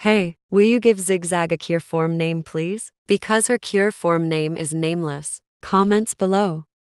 Hey, will you give Zigzag a cure form name please? Because her cure form name is nameless. Comments below.